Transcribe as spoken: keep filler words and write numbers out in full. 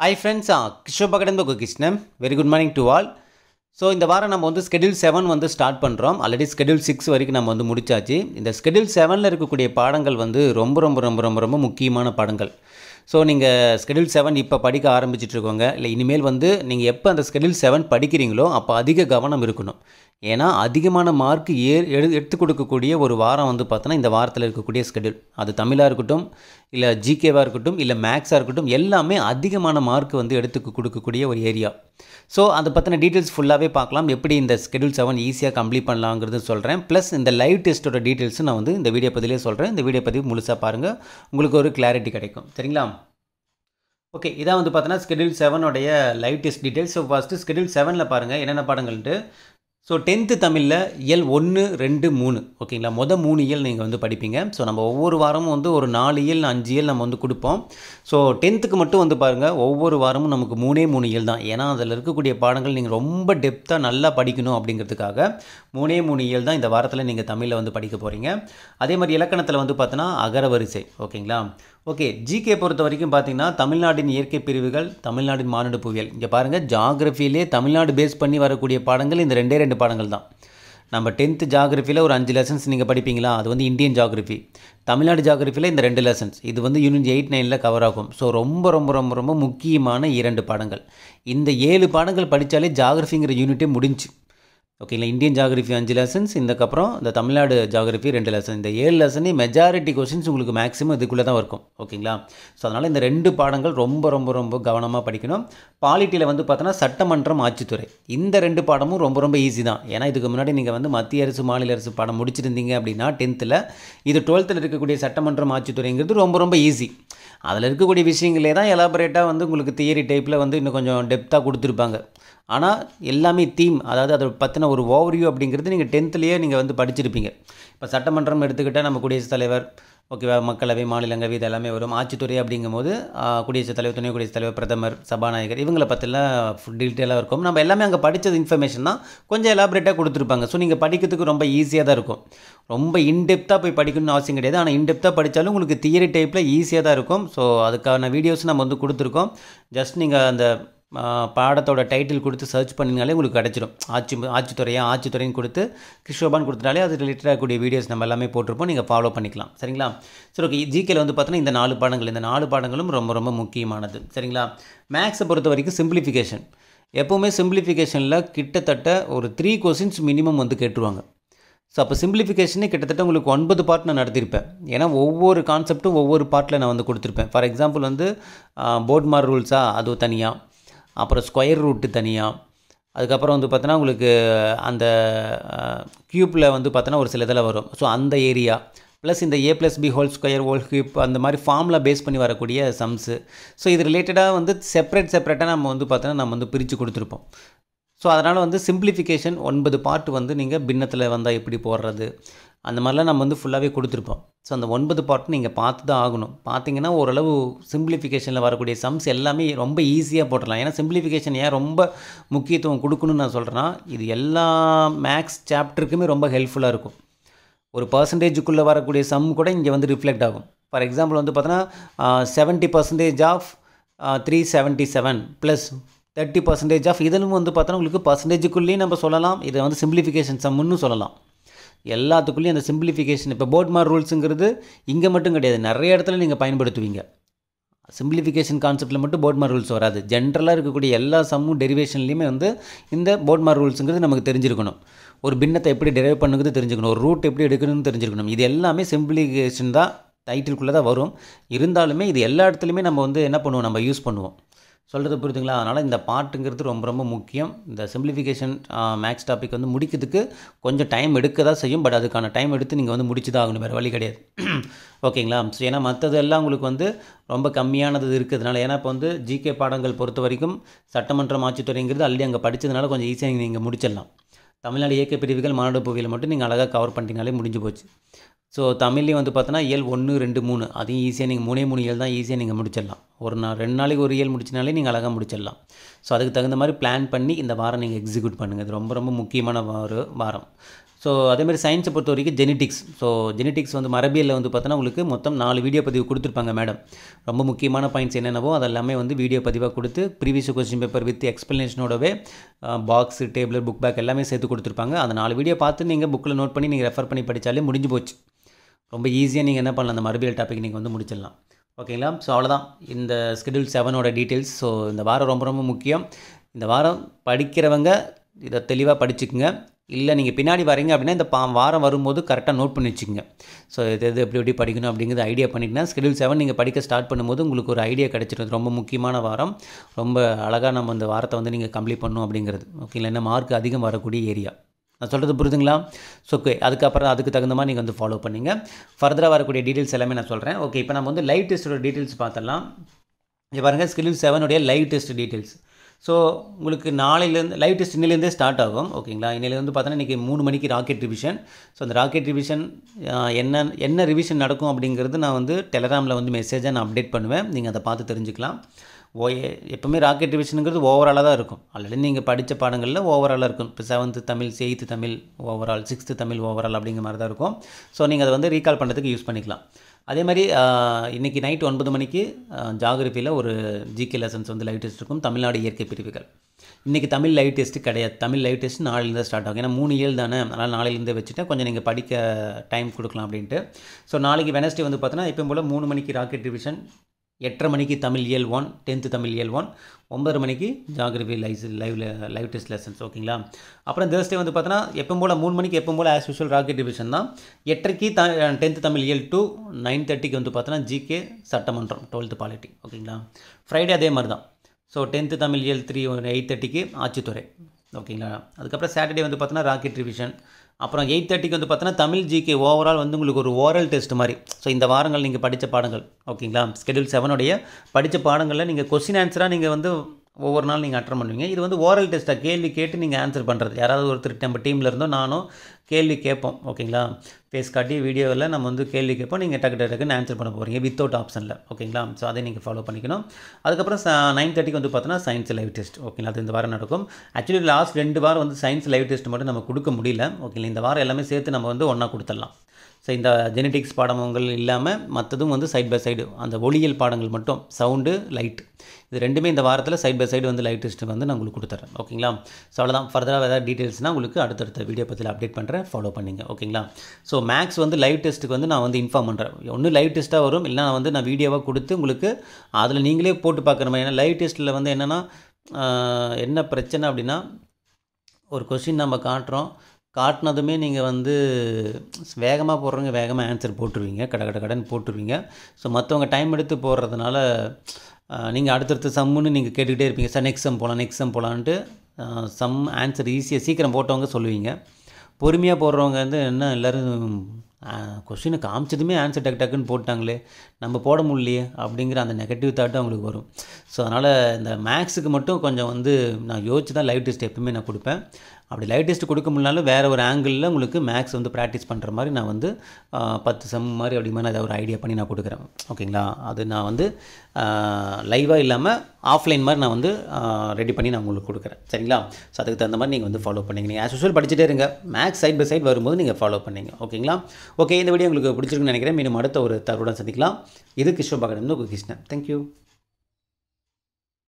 Hi friends, uh, Kishore Bagadan Krishnan. Very good morning to all. So இந்த வாரம் நம்ம வந்து ஸ்கெடியூல் செவன் வந்து ஸ்டார்ட் பண்ணுறோம். ஆல்ரெடி ஸ்கெடியூல் சிக்ஸ் வரைக்கும் நம்ம வந்து முடிச்சாச்சு. இந்த ஸ்கெடியூல் செவனில் இருக்கக்கூடிய பாடங்கள் வந்து ரொம்ப ரொம்ப ரொம்ப ரொம்ப ரொம்ப முக்கியமான பாடங்கள். ஸோ நீங்கள் ஸ்கெடியூல் செவன் இப்போ படிக்க ஆரம்பிச்சிட்ருக்கோங்க, இல்லை இனிமேல் வந்து நீங்கள் எப்போ அந்த ஸ்கெடியூல் செவன் படிக்கிறீங்களோ அப்போ அதிக கவனம் இருக்கணும். ஏன்னா அதிகமான மார்க் ஏ எடு எடுத்து கொடுக்கக்கூடிய ஒரு வாரம் வந்து பார்த்தோன்னா இந்த வாரத்தில் இருக்கக்கூடிய ஸ்கெடியூல், அது தமிழாக இருக்கட்டும், இல்லை ஜிகேவாக இருக்கட்டும், இல்லை மேக்ஸாக இருக்கட்டும், எல்லாமே அதிகமான மார்க் வந்து எடுத்து கொடுக்கக்கூடிய ஒரு ஏரியா. ஸோ அதை பற்றின டீட்டெயில்ஸ் ஃபுல்லாகவே பார்க்கலாம். எப்படி இந்த ஸ்கெடியூல் செவன் ஈஸியாக கம்ப்ளீட் பண்ணலாங்கிறது சொல்கிறேன். ப்ளஸ் இந்த லைவ் டெஸ்ட்டோட டீட்டெயில்ஸும் நான் வந்து இந்த வீடியோ பதிலே சொல்கிறேன். இந்த வீடியோ பதிவு முழுசாக பாருங்கள், உங்களுக்கு ஒரு கிளாரிட்டி கிடைக்கும். சரிங்களா? ஓகே, இதான் வந்து பார்த்தோன்னா ஸ்கெடியூல் செவனுடைய live test details. So first schedule செவனில் பாருங்கள் என்னென்ன பாடங்கள்ட்டு. ஸோ டென்த்து தமிழில் இயல் ஒன்று ரெண்டு மூணு ஓகேங்களா, மொதல் மூணு இயல் நீங்கள் வந்து படிப்பீங்க. ஸோ நம்ம ஒவ்வொரு வாரமும் வந்து ஒரு நாலு இயல் அஞ்சு இயல் நம்ம வந்து கொடுப்போம். ஸோ டென்த்துக்கு மட்டும் வந்து பாருங்கள், ஒவ்வொரு வாரமும் நமக்கு மூணே மூணு இயல் தான். ஏன்னா அதில் இருக்கக்கூடிய பாடங்கள் நீங்கள் ரொம்ப டெப்த்தாக நல்லா படிக்கணும் அப்படிங்கிறதுக்காக மூணே மூணு இயல் தான் இந்த வாரத்தில் நீங்கள் தமிழில் வந்து படிக்க போகிறீங்க. அதே மாதிரி இலக்கணத்தில் வந்து பார்த்தோன்னா அகரவரிசை ஓகேங்களா. ஓகே, ஜிகே பொறுத்த வரைக்கும் பார்த்தீங்கன்னா தமிழ்நாட்டின் இயற்கை பிரிவுகள், தமிழ்நாட்டின் மானுட புவியியல். இங்கே பாருங்கள், ஜாகிரஃபியிலே தமிழ்நாடு பேஸ் பண்ணி வரக்கூடிய பாடங்கள் இந்த ரெண்டே ரெண்டு பாடங்கள் தான். நம்ம டென்த்து ஜாகிரஃபியில் ஒரு அஞ்சு லெசன்ஸ் நீங்கள் படிப்பீங்களா, அது வந்து இந்தியன் ஜாகிரஃபி. தமிழ்நாடு ஜாகிரஃபியில் இந்த ரெண்டு லெசன்ஸ், இது வந்து யூனிட் எயிட் நைனில் கவர் ஆகும். ஸோ ரொம்ப ரொம்ப ரொம்ப ரொம்ப முக்கியமான இரண்டு பாடங்கள். இந்த ஏழு பாடங்கள் படித்தாலே ஜாகிரஃபிங்கிற யூனிட்டே முடிஞ்சு ஓகேங்களா. இந்தியன் ஜாகிரஃபி அஞ்சு லெசன்ஸ், இதுக்கப்புறம் இந்த தமிழ்நாடு ஜாகிரஃபி ரெண்டு லெசன். இந்த ஏழு லெசனே மெஜாரிட்டி கொஸ்டின்ஸ் உங்களுக்கு மேக்ஸிமம் இதுக்குள்ளே தான் இருக்கும் ஓகேங்களா. ஸோ அதனால் இந்த ரெண்டு பாடங்கள் ரொம்ப ரொம்ப ரொம்ப கவனமாக படிக்கணும். பாலிட்டியில் வந்து பார்த்தோன்னா சட்டமன்றம் ஆட்சித்துறை, இந்த ரெண்டு பாடமும் ரொம்ப ரொம்ப ஈஸி தான். ஏன்னா இதுக்கு முன்னாடி நீங்கள் வந்து மத்திய அரசு மாநில அரசு பாடம் முடிச்சிருந்தீங்க அப்படின்னா டென்த்தில், இது டுவெல்த்தில் இருக்கக்கூடிய சட்டமன்றம் ஆட்சித்துறைங்கிறது ரொம்ப ரொம்ப ஈஸி. அதில் இருக்கக்கூடிய விஷயங்களே தான் எலாபரேட்டாக வந்து உங்களுக்கு தியரி டைப்பில் வந்து இன்னும் கொஞ்சம் டெப்த்தாக கொடுத்துருப்பாங்க. ஆனால் எல்லாமே தீம், அதாவது அதை பற்றின ஒரு ஓவர்வியூ அப்படிங்கிறது நீங்கள் டென்த்துலேயே நீங்கள் வந்து படிச்சிருப்பீங்க. இப்போ சட்டமன்றம் எடுத்துக்கிட்டால் நம்ம குடியரசுத் தலைவர் ஓகேவா, மக்களவை, மாநிலங்களவை, இது எல்லாமே வரும். ஆட்சித்துறை அப்படிங்கும் போது குடியரசுத் தலைவர், துணை குடியரசுத் தலைவர், பிரதமர், சபாநாயகர், இவங்களை பற்றிலாம் ஃபுல் டீட்டெயிலாக இருக்கும். நம்ம எல்லாமே அங்கே படித்தது இன்ஃபர்மேஷன் தான், கொஞ்சம் எலாபரேட்டாக கொடுத்துருப்பாங்க. ஸோ நீங்கள் படிக்கிறதுக்கு ரொம்ப ஈஸியாக தான் இருக்கும். ரொம்ப இன்டெப்த்தாக போய் படிக்கணும்னு அவசியம் கிடையாது. ஆனால் இன்டெப்த்தாக படித்தாலும் உங்களுக்கு தியரி டைப்பில் ஈஸியாக தான் இருக்கும். ஸோ அதுக்கான வீடியோஸ் நம்ம வந்து கொடுத்துருக்கோம். ஜஸ்ட் நீங்கள் அந்த பாடத்தோட டைட்டில் கொடுத்து சர்ச் பண்ணிங்கனாலே உங்களுக்கு கிடச்சிடும். ஆட்சி ஆட்சித்துறையா ஆட்சித்துறைன்னு கொடுத்து கிஷோபான்னு கொடுத்துட்டாலே அது ரிலேட்டடாக கூடிய வீடியோஸ் நம்ம எல்லாமே போட்டிருப்போம், நீங்கள் ஃபாலோ பண்ணிக்கலாம். சரிங்களா? சரி, ஓகே. ஜிகேல வந்து பார்த்தோன்னா இந்த நாலு பாடங்கள், இந்த நாலு பாடங்களும் ரொம்ப ரொம்ப முக்கியமானது. சரிங்களா? மேக்ஸை பொறுத்த வரைக்கும் சிம்பிளிஃபிகேஷன், எப்போவுமே சிம்பிளிஃபிகேஷனில் கிட்டத்தட்ட ஒரு த்ரீ கொஸ்டின்ஸ் மினிமம் வந்து கேட்டுருவாங்க. ஸோ அப்போ சிம்பிளிஃபிகேஷனே கிட்டத்தட்ட உங்களுக்கு ஒன்பது பார்ட் நான் நடத்தியிருப்பேன். ஏன்னா ஒவ்வொரு கான்செப்ட்டும் ஒவ்வொரு பார்ட்டில் நான் வந்து கொடுத்துருப்பேன். ஃபார் எக்ஸாம்பிள் வந்து போர்ட்மார் ரூல்ஸா, அது தனியாக, அப்புறம் ஸ்கொயர் ரூட்டு தனியாக, அதுக்கப்புறம் வந்து பார்த்தோன்னா உங்களுக்கு அந்த க்யூப்பில் வந்து பார்த்தோன்னா ஒரு சில இதில் வரும். ஸோ அந்த ஏரியா ப்ளஸ் இந்த A plus B whole square whole cube, அந்த மாதிரி ஃபார்மில் பேஸ் பண்ணி வரக்கூடிய சம்ஸு. ஸோ இது ரிலேட்டடாக வந்து செப்பரேட் செப்பரேட்டாக நம்ம வந்து பார்த்தோன்னா நம்ம வந்து பிரித்து கொடுத்துருப்போம். ஸோ அதனால் வந்து சிம்பிளிஃபிகேஷன் ஒன்பது பார்ட் வந்து நீங்கள் பின்னத்தில் வந்தால் எப்படி போடுறது, அந்த மாதிரிலாம் நம்ம வந்து ஃபுல்லாகவே கொடுத்துருப்போம். ஸோ அந்த ஒன்பது பார்ட் நீங்கள் பார்த்து தான் ஆகணும். பார்த்தீங்கன்னா ஓரளவு சிம்பிளிஃபிகேஷனில் வரக்கூடிய சம்ஸ் எல்லாமே ரொம்ப ஈஸியாக போட்டுடலாம். ஏன்னா சிம்பிளிஃபிகேஷன் ஏன் ரொம்ப முக்கியத்துவம் கொடுக்கணும்னு நான் சொல்கிறேன்னா, இது எல்லா மேக்ஸ் சாப்டருக்குமே ரொம்ப ஹெல்ப்ஃபுல்லாக இருக்கும். ஒரு பர்சன்டேஜுக்குள்ளே வரக்கூடிய சம் கூட இங்கே வந்து ரிஃப்ளெக்ட் ஆகும். ஃபார் எக்ஸாம்பிள் வந்து பார்த்தோன்னா seventy percentage of three seventy seven plus thirty percentage of, இதனும் வந்து பார்த்தோன்னா உங்களுக்கு பர்சன்டேஜுக்குள்ளேயும் நம்ம சொல்லலாம், இதை வந்து சிம்பிளிஃபிகேஷன் சம்முன்னு சொல்லலாம். எல்லாத்துக்குள்ளேயும் அந்த சிம்பிளிஃபிகேஷன், இப்போ போர்ட்மார் ரூல்ஸுங்கிறது இங்கே மட்டும் கிடையாது, நிறைய இடத்துல நீங்கள் பயன்படுத்துவீங்க. சிம்பிளிஃபிகேஷன் கான்செப்ட்டில் மட்டும் போர்ட்மார் ரூல்ஸ் வராது. ஜென்ரலாக இருக்கக்கூடிய எல்லா சம்மும் டெரிவேஷன்லேயுமே வந்து இந்த போர்ட்மார் ரூல்ஸுங்கிறது நமக்கு தெரிஞ்சிருக்கணும். ஒரு பின்னத்தை எப்படி டெரைவ் பண்ணுங்கிறது தெரிஞ்சுக்கணும், ஒரு ரூட் எப்படி எடுக்கணும்னு தெரிஞ்சுக்கணும். இது எல்லாமே சிம்பிளிஃபிகேஷன் தான் டைட்டிலுக்குள்ளே தான் வரும். இருந்தாலுமே இது எல்லா இடத்துலையுமே நம்ம வந்து என்ன பண்ணுவோம், நம்ம யூஸ் பண்ணுவோம். சொல்கிறது புரியுதுங்களா? அதனால் இந்த பார்ட்டுங்கிறது ரொம்ப ரொம்ப முக்கியம். இந்த சிம்பிளிஃபிகேஷன் மேக்ஸ் டாபிக் வந்து முடிக்கிறதுக்கு கொஞ்சம் டைம் எடுக்க தான் செய்யும். பட் அதுக்கான டைம் எடுத்து நீங்கள் வந்து முடிச்சு தான் ஆகணும், வேறு வழி கிடையாது. ஓகேங்களா? ஸோ ஏன்னா மற்றது எல்லாம் உங்களுக்கு வந்து ரொம்ப கம்மியானது இருக்கிறதுனால, ஏன்னா இப்போ வந்து ஜிகே பாடங்கள் பொறுத்த வரைக்கும் சட்டமன்றம் ஆட்சித்துறைங்கிறது ஆல்ரெடி அங்கே படித்ததுனால கொஞ்சம் ஈஸியாக நீங்கள் முடிச்சிடலாம். தமிழ்நாடு இயற்கை பிரிவுகள், மானுட புவியியல் மட்டும் நீங்கள் அழகாக கவர் பண்ணிட்டீங்கனாலே முடிஞ்சு போச்சு. ஸோ தமிழ்லேயும் வந்து பார்த்தோன்னா இயல் ஒன்று ரெண்டு மூணு அதையும் ஈஸியாக நீங்கள் மூணே மூணு இயல் தான் ஈஸியாக நீங்கள் முடிச்சிடலாம். ஒரு நாள் ரெண்டு நாளைக்கு ஒரு இயல் முடிச்சினாலே நீங்கள் அழகாக முடிச்சிடலாம். ஸோ அதுக்கு தகுந்த மாதிரி பிளான் பண்ணி இந்த வாரம் நீங்கள் எக்ஸிக்யூட் பண்ணுங்கள். இது ரொம்ப ரொம்ப முக்கியமான ஒரு வாரம். ஸோ அதேமாதிரி சயின்ஸை பொறுத்த வரைக்கும் ஜெனட்டிக்ஸ். ஸோ ஜெனட்டிக்ஸ் வந்து மரபியலில் வந்து பார்த்தோன்னா உங்களுக்கு மொத்தம் நாலு வீடியோ பதிவு கொடுத்துருப்பாங்க மேடம். ரொம்ப முக்கியமான பாயிண்ட்ஸ் என்னென்னவோ அதெல்லாமே வந்து வீடியோ பதிவாக கொடுத்து ப்ரீவியஸ் கொஸ்டின் பேப்பர் வித் எக்ஸ்ப்ளனேஷனோடவே பாக்ஸு டேபிள் புக் பேக் எல்லாமே சேர்த்து கொடுத்துருப்பாங்க. அந்த நாலு வீடியோ பார்த்து நீங்கள் புக்கில் நோட் பண்ணி நீங்கள் ரெஃபர் பண்ணி படித்தாலே முடிஞ்சு போச்சு. ரொம்ப ஈஸியாக நீங்கள் என்ன பண்ணலாம், அந்த மரபியல் டாபிக் நீங்கள் வந்து முடிச்சிடலாம். ஓகேங்களா? ஸோ அவ்வளோதான் இந்த ஸ்கெடியூல் செவனோட டீட்டெயில்ஸ். ஸோ இந்த வாரம் ரொம்ப ரொம்ப முக்கியம். இந்த வாரம் படிக்கிறவங்க இதை தெளிவாக படிச்சுக்குங்க. இல்லை நீங்கள் பின்னாடி வரீங்க அப்படின்னா இந்த பா வாரம் வரும்போது கரெக்டாக நோட் பண்ணி வச்சுக்கோங்க. ஸோ இது எது எப்படி எப்படி படிக்கணும் அப்படிங்கிறது ஐடியா பண்ணிட்டுனா ஸ்கெடியூல் செவன் நீங்கள் படிக்க ஸ்டார்ட் பண்ணும்போது உங்களுக்கு ஒரு ஐடியா கிடச்சிடும். ரொம்ப முக்கியமான வாரம், ரொம்ப அழகாக நம்ம இந்த வாரத்தை வந்து நீங்கள் கம்ப்ளீட் பண்ணணும் அப்படிங்கிறது. ஓகேங்களா? என்ன மார்க் அதிகம் வரக்கூடிய ஏரியா. நான் சொல்கிறது புரியுதுங்களா? ஸோ ஓகே, அதுக்கப்புறம் அதுக்கு தகுந்த மாதிரி நீங்கள் வந்து ஃபாலோ பண்ணிங்க. ஃபர்தராக வரக்கூடிய டீட்டெயில்ஸ் எல்லாமே நான் சொல்கிறேன். ஓகே, இப்போ நம்ம வந்து லைவ் டெஸ்ட்டோட டீட்டெயில்ஸ் பார்த்தலாம். இங்கே பாருங்கள், ஸ்கெடியூல் செவனுடைய லைவ் டெஸ்ட் டீட்டெயில்ஸ். ஸோ உங்களுக்கு நாளையிலேருந்து லைவ் டெஸ்ட் இன்னிலேருந்தே ஸ்டார்ட் ஆகும். ஓகேங்களா? இன்னிலேருந்து பார்த்தோன்னா இன்றைக்கி மூணு மணிக்கு ராக்கெட் ரிவிஷன். ஸோ அந்த ராக்கெட் ரிவிஷன் என்ன என்ன ரிவிஷன் நடக்கும் அப்படிங்கிறது நான் வந்து டெலகிராமில் வந்து மெசேஜாக நான் அப்டேட் பண்ணுவேன். நீங்கள் அதை பார்த்து தெரிஞ்சுக்கலாம். ஓ எப்போவுமே ராக்கெட் ரிவிஷனுங்கிறது ஓவராலாக தான் இருக்கும். ஆல்ரெடி நீங்கள் படித்த பாடங்களில் ஓவராலாக இருக்கும். இப்போ seventh Tamil, eighth Tamil overall, sixth Tamil overall அப்படிங்கிற மாதிரி தான் இருக்கும். ஸோ நீங்கள் அதை வந்து ரீகால் பண்ணுறதுக்கு யூஸ் பண்ணிக்கலாம். அதே மாதிரி இன்றைக்கி நைட் ஒன்பது மணிக்கு ஜாகிரபியில் ஒரு ஜிகே லெசன்ஸ் வந்து லைவ் டெஸ்ட் இருக்கும். தமிழ்நாடு இயற்கை பிரிவுகள். இன்றைக்கி தமிழ் லைவ் டெஸ்ட்டு கிடையாது. தமிழ் லைவ் டெஸ்ட் நாளையிலேருந்து ஸ்டார்ட் ஆகும். ஏன்னா மூணு இயல் தானே, அதனால் நாளையிலேருந்து வச்சுட்டு கொஞ்சம் நீங்கள் படிக்க டைம் கொடுக்கலாம் அப்படின்ட்டு. ஸோ நாளைக்கு வெனஸ்டே வந்து பார்த்தோன்னா எப்பயும் போல் மூணு மணிக்கு ராக்கெட் ரிவிஷன், எட்டரை மணிக்கு தமிழ் இயல் ஒன், டென்த்து தமிழ் இயல் ஒன், ஒன்பது மணிக்கு ஜாகிரபி லைவ் லைவ்ல லைவ் டெஸ்ட் லெசன்ஸ். ஓகேங்களா? அப்புறம் தேர்ஸ்டே வந்து பார்த்தோன்னா எப்பவும் போல் மூணு மணிக்கு எப்பவும் போல் ஆஸ் யூஷுவல் ராக்கெட் டிவிஷன் தான். எட்டரைக்கு த டென்த்து தமிழ் இயல் டூ, நைன் தேர்ட்டிக்கு வந்து பார்த்தோன்னா ஜிகே சட்டமன்றம் டுவெல்த்து பாலிட்டி. ஓகேங்களா? ஃப்ரைடே அதே மாதிரி தான். ஸோ டென்த்து தமிழ் இயல் த்ரீ எயிட் தேர்ட்டிக்கு ஆட்சித்துறை. ஓகேங்களா? அதுக்கப்புறம் சாட்டர்டே வந்து பார்த்தோன்னா ராக்கெட் ரிவிஷன். அப்புறம் எயிட் தேர்ட்டிக்கு வந்து பார்த்தோன்னா தமிழ் ஜிகே ஓவரால் வந்து உங்களுக்கு ஒரு ஓரல் டெஸ்ட் மாதிரி. ஸோ இந்த வாரங்கள் நீங்கள் படித்த பாடங்கள். ஓகேங்களா? ஸ்கெடியூல் செவனுடைய படித்த பாடங்களில் நீங்கள் கொஸ்டின் ஆன்சராக நீங்கள் வந்து ஒவ்வொரு நாள் நீங்கள் அட்டன் பண்ணுவீங்க. இது வந்து ஓரல் டெஸ்ட்டாக கேள்வி கேட்டு நீங்கள் ஆன்சர் பண்ணுறது. யாராவது ஒருத்தர் நம்ம டீமில் இருந்தோ நானும் கேள்வி கேட்போம். ஓகேங்களா? ஃபேஸ் காட்டி வீடியோவில் நம்ம வந்து கேள்வி கேட்போம். நீங்கள் டக்கு டக்குன்னு ஆன்சர் பண்ண போகிறீங்க வித்தவுட் ஆப்ஷனில். ஓகேங்களா? ஸோ அதை நீங்கள் ஃபாலோ பண்ணிக்கணும். அதுக்கப்புறம் நைன் தேர்ட்டிக்கு வந்து பார்த்தோன்னா சயின்ஸ் லைவ் டெஸ்ட். ஓகேங்களா? அது இந்த வாரம் நடக்கும். ஆக்சுவலி லாஸ்ட் ரெண்டு வாரம் வந்து சயின்ஸ் லைவ் டெஸ்ட் மட்டும் நம்ம கொடுக்க முடியல. ஓகேங்களா? இந்த வாரம் எல்லாமே சேர்த்து நம்ம வந்து ஒன்றா கொடுத்துடலாம். ஸோ இந்த ஜெனட்டிக்ஸ் பாடங்கள் இல்லாமல் மற்றதும் வந்து சைட் பை சைடு அந்த ஒளியியல் பாடங்கள் மட்டும் சவுண்டு லைட் இது ரெண்டுமே இந்த வாரத்தில் சைட் பை சைடு வந்து லைவ் டெஸ்ட்டு வந்து நான் உங்களுக்கு கொடுத்துட்றேன். ஓகேங்களா? ஸோ அவ்வளோதான். ஃபர்தராக ஏதாவது டீட்டெயில்ஸ்னால் உங்களுக்கு அடுத்தடுத்த வீடியோ பற்றியில் அப்டேட் பண்ணுறேன். ஃபாலோ பண்ணிங்க. ஓகேங்களா? ஸோ மேக்ஸ் வந்து லைவ் டெஸ்ட்டுக்கு வந்து நான் வந்து இன்ஃபார்ம் பண்ணுறேன். ஒன்று லைவ் டெஸ்ட்டாக வரும், இல்லை நான் வந்து நான் வீடியோவாக கொடுத்து உங்களுக்கு அதில் நீங்களே போட்டு பார்க்குற மாதிரி. ஏன்னா லைவ் டெஸ்ட்டில் வந்து என்னென்னா என்ன பிரச்சனை அப்படின்னா, ஒரு கொஸ்டின் நம்ம காட்டுறோம், காட்டினதுமே நீங்கள் வந்து வேகமாக போடுறவங்க வேகமாக ஆன்சர் போட்டுருவீங்க, கட கட கடன் போட்டுருவீங்க. ஸோ மற்றவங்க டைம் எடுத்து போடுறதுனால நீங்கள் அடுத்தடுத்து சம்முன்னு நீங்கள் கேட்டுக்கிட்டே இருப்பீங்க. சார் நெக்ஸ்ட் சம் போகலாம் நெக்ஸ்ட் சம் போகலான்ட்டு சம் ஆன்சர் ஈஸியாக சீக்கிரம் போட்டவங்க சொல்லுவீங்க. பொறுமையாக போடுறவங்க வந்து என்ன எல்லோரும் கொஸ்டினை காமிச்சதுமே ஆன்சர் டக்கு டக்குன்னு போட்டாங்களே, நம்ம போட முடியலையே அப்படிங்கிற அந்த நெகட்டிவ் தாட்டு அவங்களுக்கு வரும். ஸோ அதனால் இந்த மேக்ஸுக்கு மட்டும் கொஞ்சம் வந்து நான் யோசிச்சு தான் லைவ் டெஸ்ட் எப்பவுமே நான் கொடுப்பேன். அப்படி லைவ் டெஸ்ட் கொடுக்க முடியனாலும் வேறு ஒரு ஆங்கிளில் உங்களுக்கு மேக்ஸ் வந்து ப்ராக்டிஸ் பண்ணுற மாதிரி நான் வந்து பத்து சம் மாதிரி அப்படி மாதிரி ஏதாவது ஒரு ஐடியா பண்ணி நான் கொடுக்குறேன். ஓகேங்களா? அது நான் வந்து லைவாக இல்லாமல் ஆஃப்லைன் மாதிரி நான் வந்து ரெடி பண்ணி நான் உங்களுக்கு கொடுக்குறேன். சரிங்களா? ஸோ அதுக்கு தகுந்த மாதிரி நீங்கள் வந்து ஃபாலோ பண்ணிங்க. நீங்கள் ஆஸ் யூஷுவல் படிச்சுட்டே இருங்க. மேக்ஸ் சைட் பை சைட் வரும்போது நீங்கள் ஃபாலோ பண்ணிங்க. ஓகேங்களா? ஓகே, இந்த வீடியோ உங்களுக்கு பிடிச்சிருக்குன்னு நினைக்கிறேன். மீண்டும் அடுத்த ஒரு தகவலுடன் சந்திக்கலாம். இது கிஷோர் பாகடன், கிருஷ்ணன். தேங்க்யூ.